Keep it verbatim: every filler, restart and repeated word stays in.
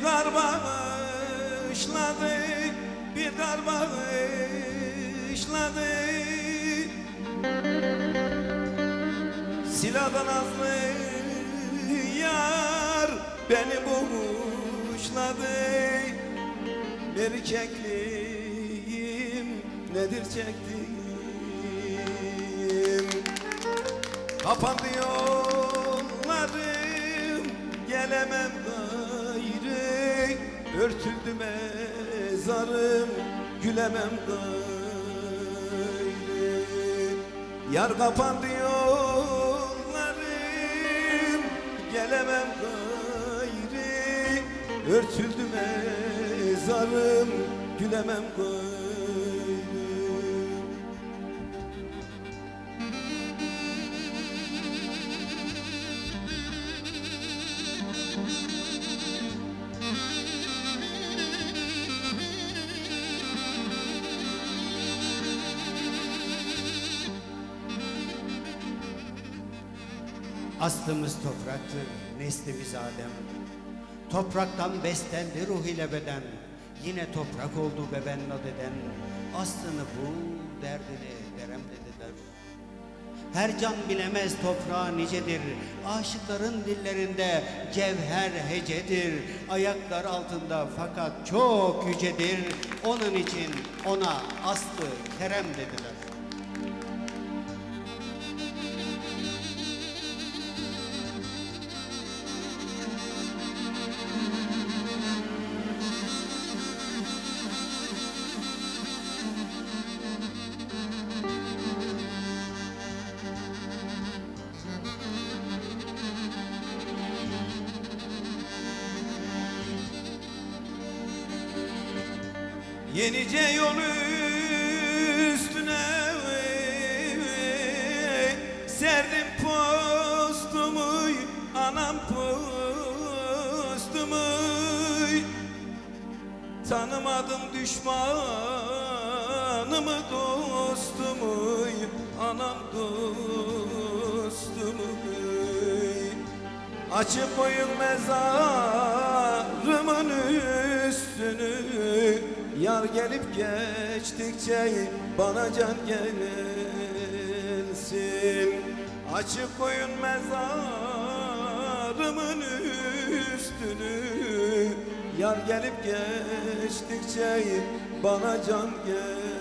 kar bağışladı, bir kar bağışladı. Silahdan azlı yar beni boğuşladı. Bir çektiğim nedir çektiğim? Kapandı yollarım, gelemem gayrı. Örtüldü mezarım, gülemem gayrı. Yar kapandı yollarım, gelemem gayrı. Örtüldü mezarım, gülemem gayrı. Aslımız topraktır, neslimiz Adem. Topraktan beslendi ruh ile beden. Yine toprak oldu beben nadeden. Aslını bu derdini derem dediler. Her can bilemez toprağı nicedir. Aşıkların dillerinde cevher hecedir. Ayaklar altında fakat çok yücedir. Onun için ona aslı kerem dediler. Yenice yol üstüne serdim postumu, anam postumu. Tanımadım düşmanımı, dostumu, anam dostumu. Açıp koyun mezarımın üstünü. Yar gelip geçtikçe bana can gelsin. Açık koyun mezarımın üstünü. Yar gelip geçtikçe bana can gelsin.